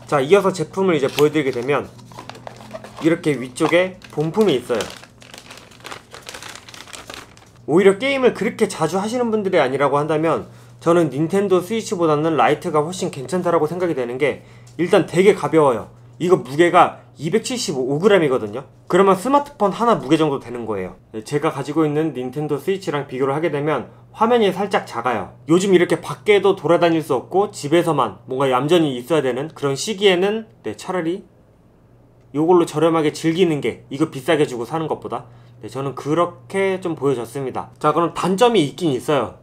자, 이어서 제품을 이제 보여드리게 되면 이렇게 위쪽에 본품이 있어요. 오히려 게임을 그렇게 자주 하시는 분들이 아니라고 한다면 저는 닌텐도 스위치보다는 라이트가 훨씬 괜찮다라고 생각이 되는 게, 일단 되게 가벼워요. 이거 무게가 275g이거든요 그러면 스마트폰 하나 무게 정도 되는 거예요. 제가 가지고 있는 닌텐도 스위치랑 비교를 하게 되면 화면이 살짝 작아요. 요즘 이렇게 밖에도 돌아다닐 수 없고 집에서만 뭔가 얌전히 있어야 되는 그런 시기에는 차라리 요걸로 저렴하게 즐기는 게 이거 비싸게 주고 사는 것보다, 저는 그렇게 좀 보여졌습니다. 자, 그럼 단점이 있긴 있어요.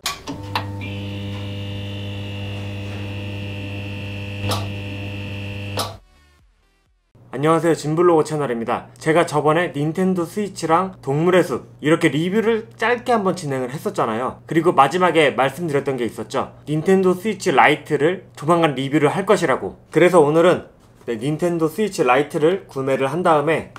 안녕하세요, 진블로그 채널입니다. 제가 저번에 닌텐도 스위치랑 동물의 숲 이렇게 리뷰를 짧게 한번 진행을 했었잖아요. 그리고 마지막에 말씀드렸던 게 있었죠. 닌텐도 스위치 라이트를 조만간 리뷰를 할 것이라고. 그래서 오늘은 닌텐도 스위치 라이트를 구매를 한 다음에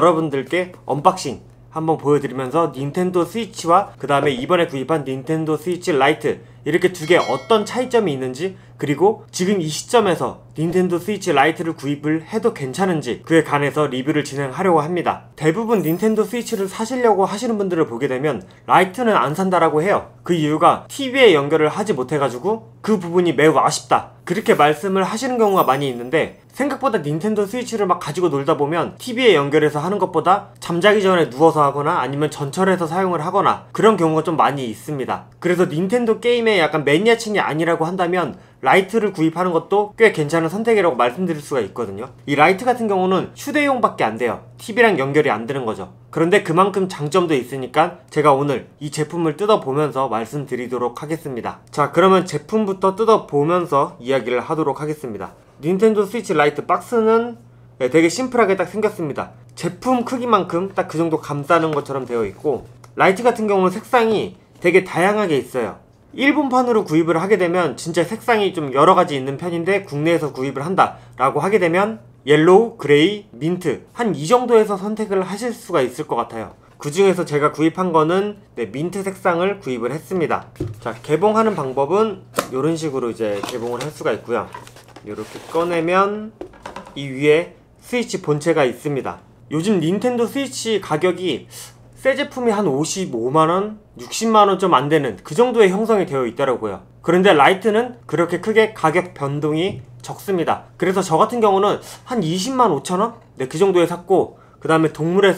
여러분들께 언박싱 한번 보여드리면서 닌텐도 스위치와 그 다음에 이번에 구입한 닌텐도 스위치 라이트 이렇게 두 개 어떤 차이점이 있는지, 그리고 지금 이 시점에서 닌텐도 스위치 라이트를 구입을 해도 괜찮은지 그에 관해서 리뷰를 진행하려고 합니다. 대부분 닌텐도 스위치를 사시려고 하시는 분들을 보게 되면 라이트는 안 산다라고 해요. 그 이유가 TV에 연결을 하지 못해가지고 그 부분이 매우 아쉽다, 그렇게 말씀을 하시는 경우가 많이 있는데, 생각보다 닌텐도 스위치를 막 가지고 놀다 보면 TV에 연결해서 하는 것보다 잠자기 전에 누워서 하거나 아니면 전철에서 사용을 하거나 그런 경우가 좀 많이 있습니다. 그래서 닌텐도 게임에 약간 매니아층이 아니라고 한다면 라이트를 구입하는 것도 꽤 괜찮은 선택이라고 말씀드릴 수가 있거든요. 이 라이트 같은 경우는 휴대용밖에 안 돼요. TV랑 연결이 안 되는 거죠. 그런데 그만큼 장점도 있으니까 제가 오늘 이 제품을 뜯어보면서 말씀드리도록 하겠습니다. 자, 그러면 제품부터 뜯어보면서 이야기를 하도록 하겠습니다. 닌텐도 스위치 라이트 박스는 되게 심플하게 딱 생겼습니다. 제품 크기만큼 딱 그 정도 감싸는 것처럼 되어 있고, 라이트 같은 경우는 색상이 되게 다양하게 있어요. 일본판으로 구입을 하게 되면 진짜 색상이 좀 여러가지 있는 편인데, 국내에서 구입을 한다 라고 하게 되면 옐로우, 그레이, 민트 한 이 정도에서 선택을 하실 수가 있을 것 같아요. 그 중에서 제가 구입한 거는 민트 색상을 구입을 했습니다. 자, 개봉하는 방법은 이런 식으로 이제 개봉을 할 수가 있고요. 이렇게 꺼내면 이 위에 스위치 본체가 있습니다. 요즘 닌텐도 스위치 가격이 새 제품이 한 55만원? 60만원 좀 안되는 그 정도의 형성이 되어 있더라고요. 그런데 라이트는 그렇게 크게 가격 변동이 적습니다. 그래서 저 같은 경우는 한 20만 5천원? 네, 그 정도에 샀고, 그 다음에 동물의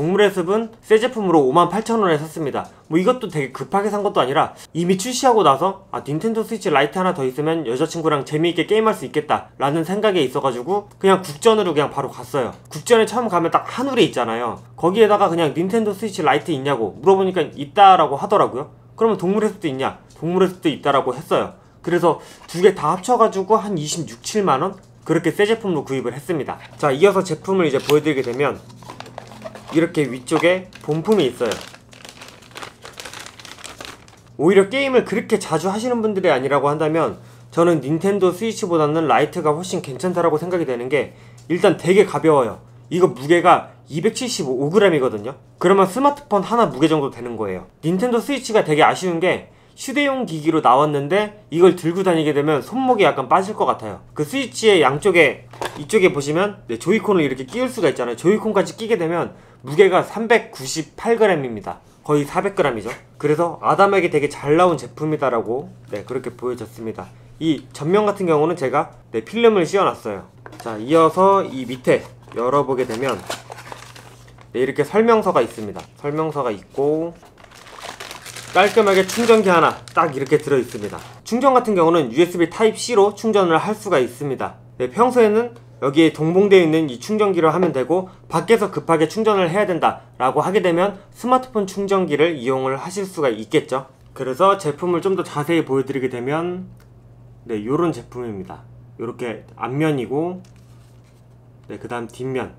숲은 새 제품으로 58,000원에 샀습니다. 뭐 이것도 되게 급하게 산 것도 아니라 이미 출시하고 나서 닌텐도 스위치 라이트 하나 더 있으면 여자친구랑 재미있게 게임할 수 있겠다 라는 생각에 있어가지고 그냥 국전으로 그냥 바로 갔어요. 국전에 처음 가면 딱 한울에 있잖아요. 거기에다가 그냥 닌텐도 스위치 라이트 있냐고 물어보니까 있다라고 하더라고요. 그러면 동물의 숲도 있냐? 동물의 숲도 있다라고 했어요. 그래서 두 개 다 합쳐가지고 한 26, 7만원? 그렇게 새 제품으로 구입을 했습니다. 자, 이어서 제품을 이제 보여드리게 되면 이렇게 위쪽에 본품이 있어요. 오히려 게임을 그렇게 자주 하시는 분들이 아니라고 한다면 저는 닌텐도 스위치보다는 라이트가 훨씬 괜찮다라고 생각이 되는 게, 일단 되게 가벼워요. 이거 무게가 275g이거든요 그러면 스마트폰 하나 무게 정도 되는 거예요. 닌텐도 스위치가 되게 아쉬운 게 휴대용 기기로 나왔는데 이걸 들고 다니게 되면 손목이 약간 빠질 것 같아요. 그 스위치의 양쪽에, 이쪽에 보시면 조이콘을 이렇게 끼울 수가 있잖아요. 조이콘까지 끼게 되면 무게가 398g입니다. 거의 400g이죠. 그래서 아담하게 되게 잘 나온 제품이다라고 그렇게 보여졌습니다. 이 전면 같은 경우는 제가 필름을 씌워놨어요. 자, 이어서 이 밑에 열어보게 되면 이렇게 설명서가 있습니다. 설명서가 있고 깔끔하게 충전기 하나 딱 이렇게 들어있습니다. 충전 같은 경우는 USB Type-C로 충전을 할 수가 있습니다. 평소에는 여기에 동봉되어 있는 이 충전기로 하면 되고, 밖에서 급하게 충전을 해야 된다 라고 하게 되면 스마트폰 충전기를 이용을 하실 수가 있겠죠. 그래서 제품을 좀 더 자세히 보여드리게 되면 요런 제품입니다. 요렇게 앞면이고, 그 다음 뒷면,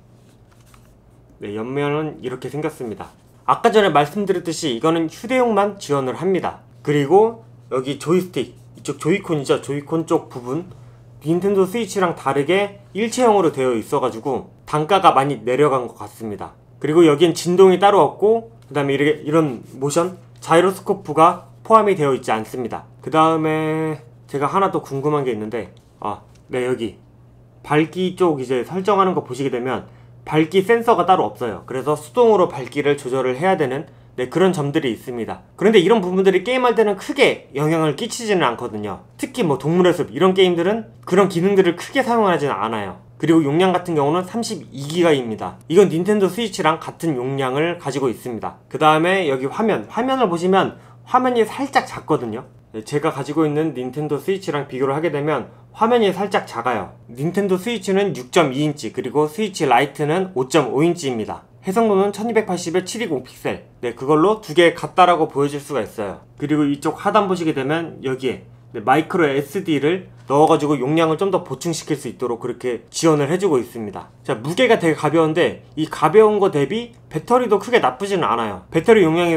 옆면은 이렇게 생겼습니다. 아까 전에 말씀드렸듯이 이거는 휴대용만 지원을 합니다. 그리고 여기 조이스틱, 이쪽 조이콘이죠. 조이콘 쪽 부분 닌텐도 스위치랑 다르게 일체형으로 되어 있어가지고 단가가 많이 내려간 것 같습니다. 그리고 여긴 진동이 따로 없고, 그 다음에 이런 모션, 자이로스코프가 포함이 되어 있지 않습니다. 그 다음에 제가 하나 더 궁금한 게 있는데 여기 밝기 쪽 이제 설정하는 거 보시게 되면 밝기 센서가 따로 없어요. 그래서 수동으로 밝기를 조절을 해야 되는 그런 점들이 있습니다. 그런데 이런 부분들이 게임할 때는 크게 영향을 끼치지는 않거든요. 특히 뭐 동물의 숲 이런 게임들은 그런 기능들을 크게 사용하지는 않아요. 그리고 용량 같은 경우는 32기가입니다. 이건 닌텐도 스위치랑 같은 용량을 가지고 있습니다. 그 다음에 여기 화면을 보시면 화면이 살짝 작거든요. 제가 가지고 있는 닌텐도 스위치랑 비교를 하게 되면 화면이 살짝 작아요. 닌텐도 스위치는 6.2인치 그리고 스위치 라이트는 5.5인치입니다. 해상도는 1280에 720픽셀. 그걸로 두 개 같다라고 보여줄 수가 있어요. 그리고 이쪽 하단 보시게 되면 여기에 마이크로 SD를 넣어가지고 용량을 좀 더 보충시킬 수 있도록 그렇게 지원을 해주고 있습니다. 자, 무게가 되게 가벼운데 이 가벼운 거 대비 배터리도 크게 나쁘지는 않아요. 배터리 용량이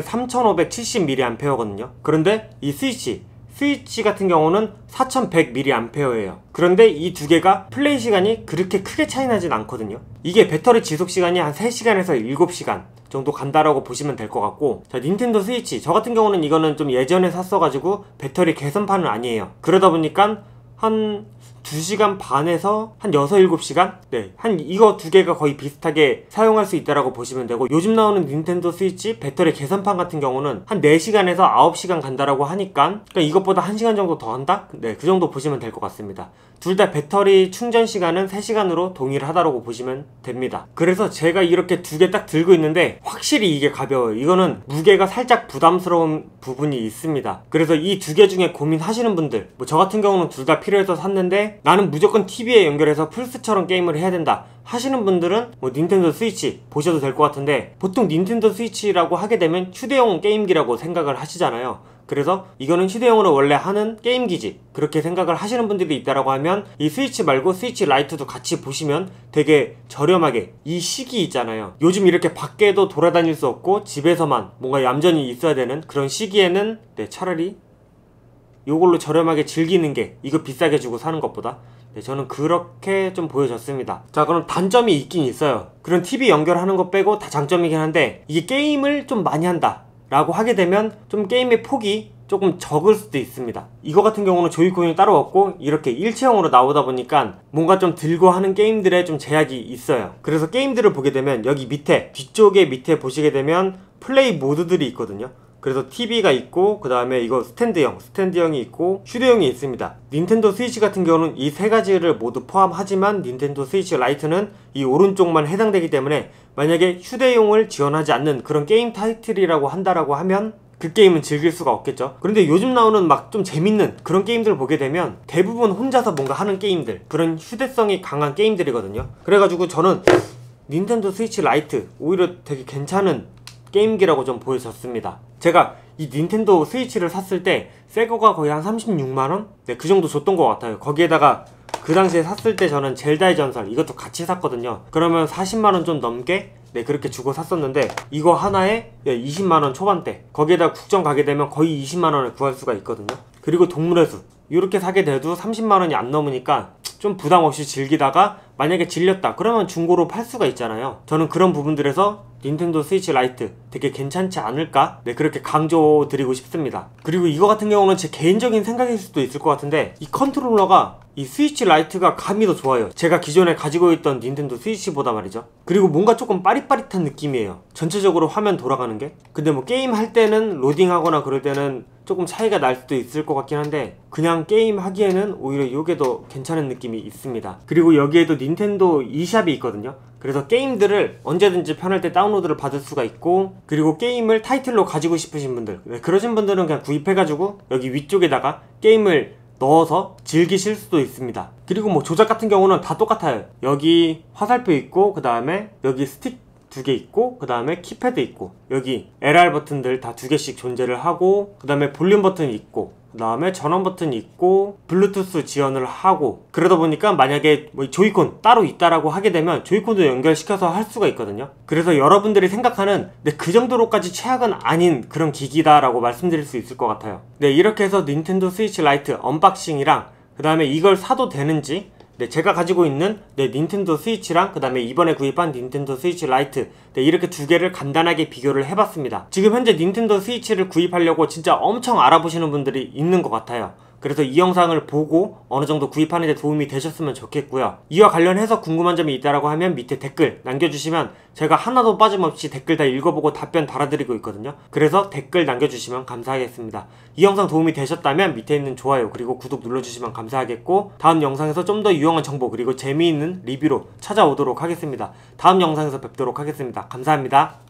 3570mAh거든요. 그런데 이 스위치 같은 경우는 4100mAh예요. 그런데 이 두 개가 플레이 시간이 그렇게 크게 차이 나진 않거든요. 이게 배터리 지속 시간이 한 3시간에서 7시간 정도 간다라고 보시면 될 것 같고, 자, 닌텐도 스위치 저 같은 경우는 이거는 좀 예전에 샀어가지고 배터리 개선판은 아니에요. 그러다 보니까 한 2시간 반에서 한 6, 7시간? 한 이거 두 개가 거의 비슷하게 사용할 수 있다라고 보시면 되고, 요즘 나오는 닌텐도 스위치 배터리 개선판 같은 경우는 한 4시간에서 9시간 간다라고 하니까, 그러니까 이것보다 1시간 정도 더 한다? 그 정도 보시면 될 것 같습니다. 둘 다 배터리 충전 시간은 3시간으로 동일하다고 보시면 됩니다. 그래서 제가 이렇게 두 개 딱 들고 있는데 확실히 이게 가벼워요. 이거는 무게가 살짝 부담스러운 부분이 있습니다. 그래서 이 두 개 중에 고민하시는 분들, 뭐 저 같은 경우는 둘 다 필요해서 샀는데 나는 무조건 TV에 연결해서 플스처럼 게임을 해야 된다 하시는 분들은 뭐 닌텐도 스위치 보셔도 될 것 같은데, 보통 닌텐도 스위치라고 하게 되면 휴대용 게임기라고 생각을 하시잖아요. 그래서 이거는 휴대용으로 원래 하는 게임기지 그렇게 생각을 하시는 분들이 있다라고 하면, 이 스위치 말고 스위치 라이트도 같이 보시면 되게 저렴하게, 이 시기 있잖아요, 요즘 이렇게 밖에도 돌아다닐 수 없고 집에서만 뭔가 얌전히 있어야 되는 그런 시기에는 차라리 요걸로 저렴하게 즐기는 게 이거 비싸게 주고 사는 것보다, 저는 그렇게 좀 보여졌습니다. 자, 그럼 단점이 있긴 있어요. 그런 TV 연결하는 거 빼고 다 장점이긴 한데, 이게 게임을 좀 많이 한다 라고 하게 되면 좀 게임의 폭이 조금 적을 수도 있습니다. 이거 같은 경우는 조이콘이 따로 없고 이렇게 일체형으로 나오다 보니까 뭔가 좀 들고 하는 게임들에 좀 제약이 있어요. 그래서 게임들을 보게 되면 여기 밑에 밑에 보시게 되면 플레이 모드들이 있거든요. 그래서 TV가 있고, 그 다음에 이거 스탠드형이 있고 휴대용이 있습니다. 닌텐도 스위치 같은 경우는 이 세 가지를 모두 포함하지만 닌텐도 스위치 라이트는 이 오른쪽만 해당되기 때문에 만약에 휴대용을 지원하지 않는 그런 게임 타이틀이라고 한다라고 하면 그 게임은 즐길 수가 없겠죠. 그런데 요즘 나오는 막 좀 재밌는 그런 게임들을 보게 되면 대부분 혼자서 뭔가 하는 게임들, 그런 휴대성이 강한 게임들이거든요. 그래가지고 저는 닌텐도 스위치 라이트 오히려 되게 괜찮은 게임기라고 좀 보여졌습니다. 제가 이 닌텐도 스위치를 샀을 때 새거가 거의 한 36만원? 그 정도 줬던 것 같아요. 거기에다가 그 당시에 샀을 때 저는 젤다의 전설 이것도 같이 샀거든요. 그러면 40만원 좀 넘게 그렇게 주고 샀었는데, 이거 하나에 20만원 초반대, 거기에다 국정 가게 되면 거의 20만원에 구할 수가 있거든요. 그리고 동물의 숲 이렇게 사게 돼도 30만원이 안 넘으니까 좀 부담 없이 즐기다가 만약에 질렸다 그러면 중고로 팔 수가 있잖아요. 저는 그런 부분들에서 닌텐도 스위치 라이트 되게 괜찮지 않을까? 그렇게 강조드리고 싶습니다. 그리고 이거 같은 경우는 제 개인적인 생각일 수도 있을 것 같은데, 이 컨트롤러가 이 스위치 라이트가 감이 더 좋아요. 제가 기존에 가지고 있던 닌텐도 스위치보다 말이죠. 그리고 뭔가 조금 빠릿빠릿한 느낌이에요, 전체적으로 화면 돌아가는 게. 근데 뭐 게임 할 때는 로딩하거나 그럴 때는 조금 차이가 날 수도 있을 것 같긴 한데, 그냥 게임 하기에는 오히려 이게 더 괜찮은 느낌이 있습니다. 그리고 여기에도 닌텐도 e샵이 있거든요. 그래서 게임들을 언제든지 편할 때 다운로드를 받을 수가 있고, 그리고 게임을 타이틀로 가지고 싶으신 분들, 그러신 분들은 그냥 구입해가지고 여기 위쪽에다가 게임을 넣어서 즐기실 수도 있습니다. 그리고 뭐 조작 같은 경우는 다 똑같아요. 여기 화살표 있고, 그 다음에 여기 스틱 2개 있고, 그 다음에 키패드 있고, 여기 LR 버튼들 다 2개씩 존재를 하고, 그 다음에 볼륨 버튼이 있고, 그 다음에 전원 버튼이 있고, 블루투스 지원을 하고, 그러다 보니까 만약에 뭐 조이콘 따로 있다라고 하게 되면 조이콘도 연결시켜서 할 수가 있거든요. 그래서 여러분들이 생각하는 그 정도로까지 최악은 아닌 그런 기기다라고 말씀드릴 수 있을 것 같아요. 이렇게 해서 닌텐도 스위치 라이트 언박싱이랑, 그 다음에 이걸 사도 되는지, 제가 가지고 있는 닌텐도 스위치랑 그 다음에 이번에 구입한 닌텐도 스위치 라이트, 이렇게 두 개를 간단하게 비교를 해봤습니다. 지금 현재 닌텐도 스위치를 구입하려고 진짜 엄청 알아보시는 분들이 있는 것 같아요. 그래서 이 영상을 보고 어느 정도 구입하는 데 도움이 되셨으면 좋겠고요. 이와 관련해서 궁금한 점이 있다라고 하면 밑에 댓글 남겨주시면 제가 하나도 빠짐없이 댓글 다 읽어보고 답변 달아드리고 있거든요. 그래서 댓글 남겨주시면 감사하겠습니다. 이 영상 도움이 되셨다면 밑에 있는 좋아요 그리고 구독 눌러주시면 감사하겠고, 다음 영상에서 좀 더 유용한 정보 그리고 재미있는 리뷰로 찾아오도록 하겠습니다. 다음 영상에서 뵙도록 하겠습니다. 감사합니다.